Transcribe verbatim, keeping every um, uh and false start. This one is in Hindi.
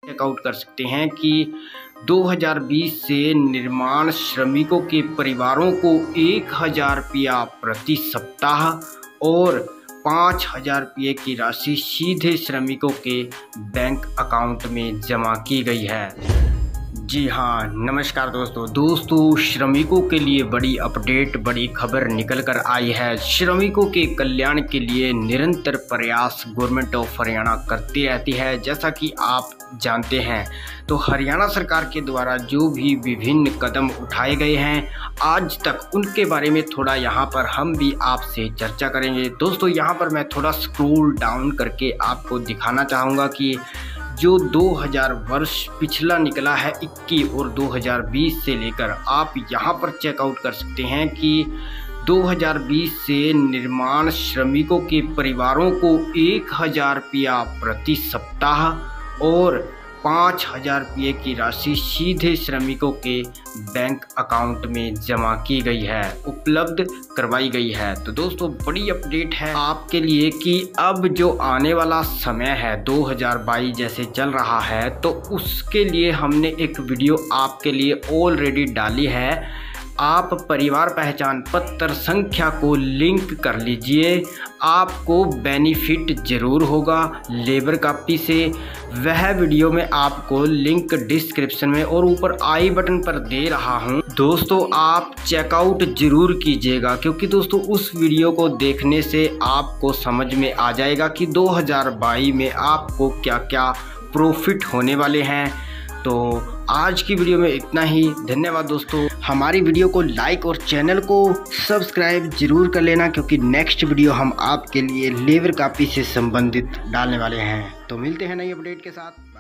चेकआउट कर सकते हैं कि दो हज़ार बीस से निर्माण श्रमिकों के परिवारों को एक हज़ार रुपया प्रति सप्ताह और पाँच हज़ार रुपये की राशि सीधे श्रमिकों के बैंक अकाउंट में जमा की गई है। जी हाँ, नमस्कार दोस्तों दोस्तों श्रमिकों के लिए बड़ी अपडेट, बड़ी खबर निकल कर आई है। श्रमिकों के कल्याण के लिए निरंतर प्रयास गवर्नमेंट ऑफ हरियाणा करती रहती है। जैसा कि आप जानते हैं तो हरियाणा सरकार के द्वारा जो भी विभिन्न कदम उठाए गए हैं आज तक, उनके बारे में थोड़ा यहाँ पर हम भी आपसे चर्चा करेंगे। दोस्तों यहाँ पर मैं थोड़ा स्क्रॉल डाउन करके आपको दिखाना चाहूँगा कि जो दो हज़ार वर्ष पिछला निकला है इक्कीस और दो हज़ार बीस से लेकर, आप यहां पर चेकआउट कर सकते हैं कि दो हज़ार बीस से निर्माण श्रमिकों के परिवारों को एक हज़ार रुपया प्रति सप्ताह और पाँच हज़ार रुपये की राशि सीधे श्रमिकों के बैंक अकाउंट में जमा की गई है, उपलब्ध करवाई गई है। तो दोस्तों बड़ी अपडेट है आपके लिए कि अब जो आने वाला समय है दो हज़ार बाईस जैसे चल रहा है, तो उसके लिए हमने एक वीडियो आपके लिए ऑलरेडी डाली है। आप परिवार पहचान पत्र संख्या को लिंक कर लीजिए, आपको बेनिफिट ज़रूर होगा लेबर कापी से। वह वीडियो में आपको लिंक डिस्क्रिप्शन में और ऊपर आई बटन पर दे रहा हूं। दोस्तों आप चेकआउट ज़रूर कीजिएगा, क्योंकि दोस्तों उस वीडियो को देखने से आपको समझ में आ जाएगा कि दो हज़ार बाईस में आपको क्या क्या प्रॉफिट होने वाले हैं। तो आज की वीडियो में इतना ही। धन्यवाद दोस्तों। हमारी वीडियो को लाइक और चैनल को सब्सक्राइब जरूर कर लेना, क्योंकि नेक्स्ट वीडियो हम आपके लिए लेबर कापी से संबंधित डालने वाले हैं। तो मिलते हैं नई अपडेट के साथ।